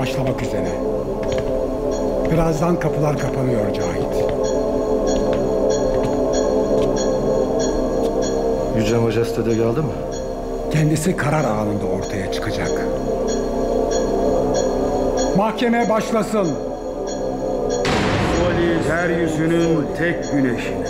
başlamak üzere. Birazdan kapılar kapanıyor Cahit. Yüce Majeste'de geldi mi? Kendisi karar anında ortaya çıkacak. Mahkeme başlasın. Polis yeryüzünün tek güneşine.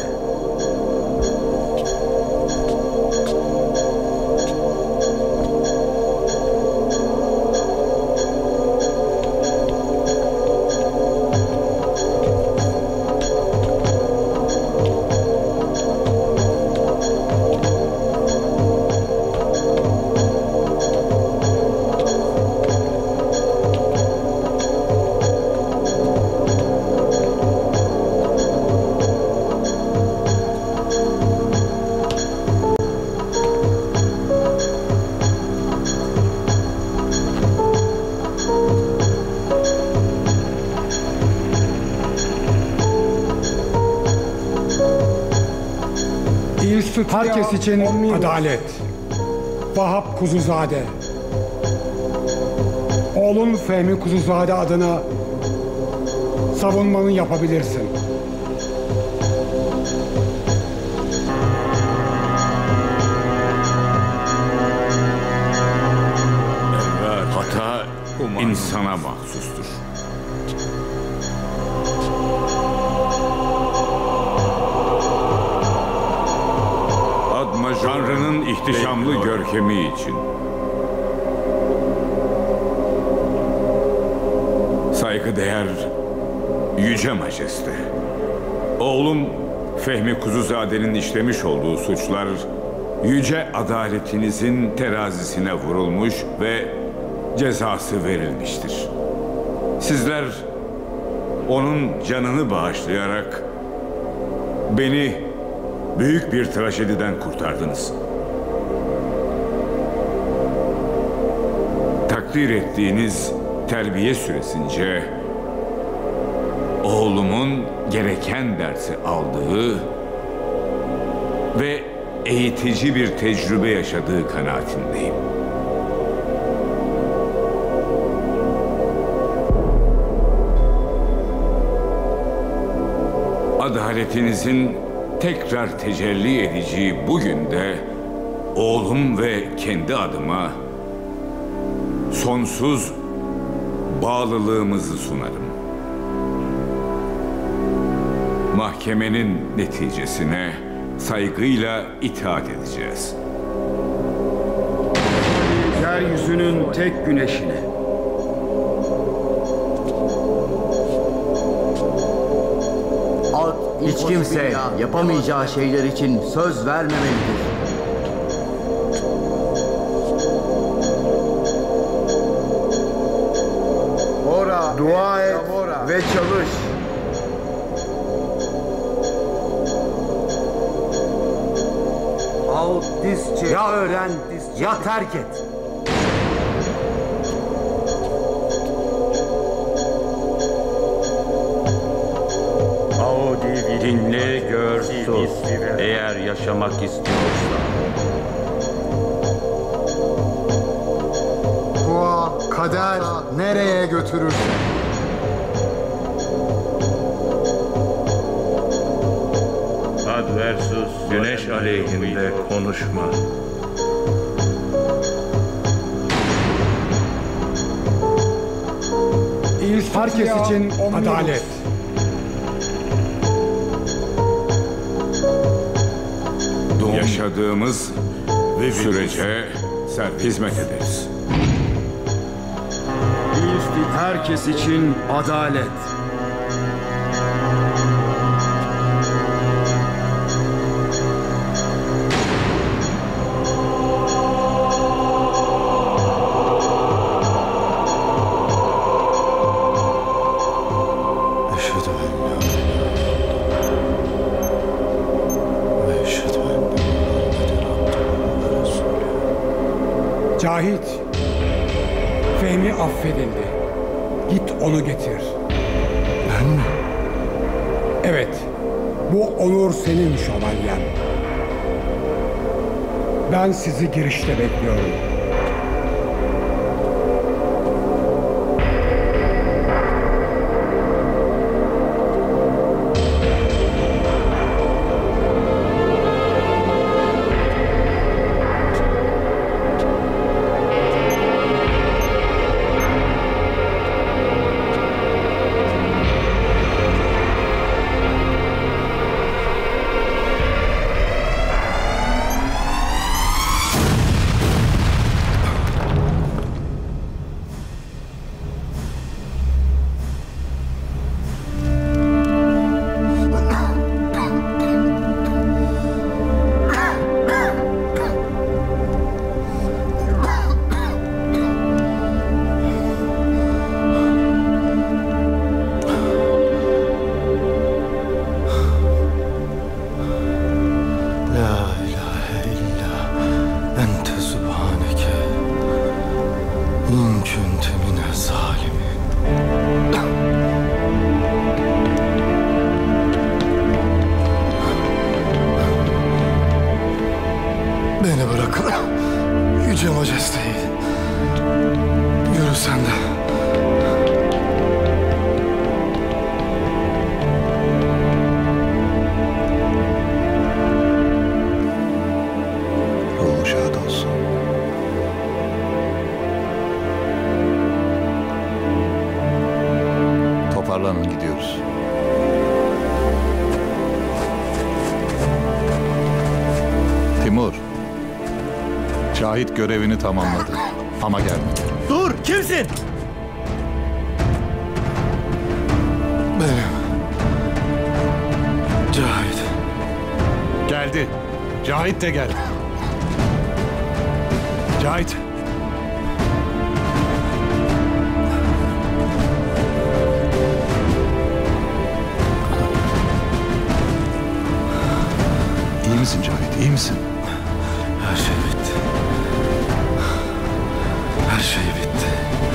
Herkes için adalet. Vahap Kuzuzade. Oğlun Fehmi Kuzuzade adına savunmanı yapabilirsin. Hata insana mahsustur. Tanrı'nın ihtişamlı görkemi için. Saygıdeğer Yüce Majeste. Oğlum Fehmi Kuzuzade'nin işlemiş olduğu suçlar yüce adaletinizin terazisine vurulmuş ve cezası verilmiştir. Sizler onun canını bağışlayarak beni büyük bir trajediden kurtardınız. Takdir ettiğiniz terbiye süresince oğlumun gereken dersi aldığı ve eğitici bir tecrübe yaşadığı kanaatindeyim. Adaletinizin tekrar tecelli edeceği bugün de oğlum ve kendi adıma sonsuz bağlılığımızı sunarım. Mahkemenin neticesine saygıyla itaat edeceğiz. Yeryüzünün tek güneşine. Hiç kimse yapamayacağı şeyler için söz vermemelidir. Dua et ve çalış. Ya öğren ya terk et. Dinle, gör, sus. Eğer yaşamak istiyorsan. Dua, kader nereye götürür? Adversus, güneş aleyhinde konuşma. Herkes için adalet. Yaşadığımız sürece hizmet ederiz. Herkes için adalet. Cahit, Fehmi affedildi. Git onu getir. Ben mi? Evet, bu onur senin şövalyen. Ben sizi girişte bekliyorum. Yüce Majesteyi. Yürü sen de. Ruhu şad olsun. Toparlanın, gidiyoruz. Timur. Cahit görevini tamamladı ama gelmedi. Dur, kimsin? Benim. Cahit. Geldi. Cahit de geldi. Cahit. İyi misin Cahit? İyi misin? Her şey bitti. Her şey bitti.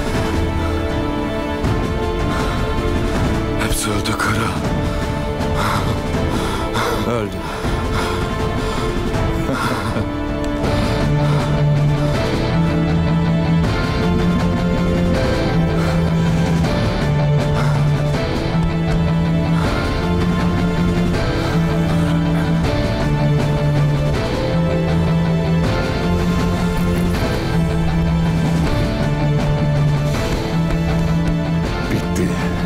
Hepsi öldü Kara. Öldü. Bitti.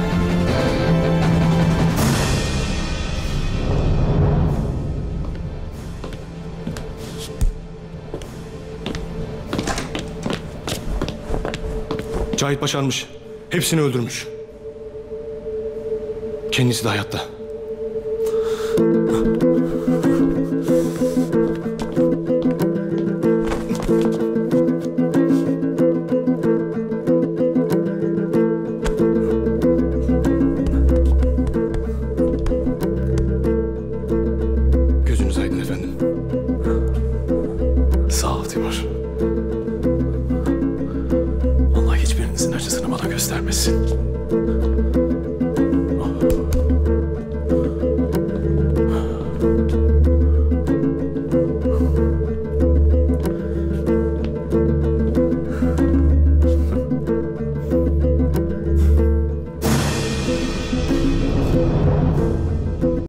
Cahit başarmış. Hepsini öldürmüş. Kendisi de hayatta. Gözünüz aydın efendim. Sağ ol Timur. Allah hiçbirinizin acısını bana göstermesin.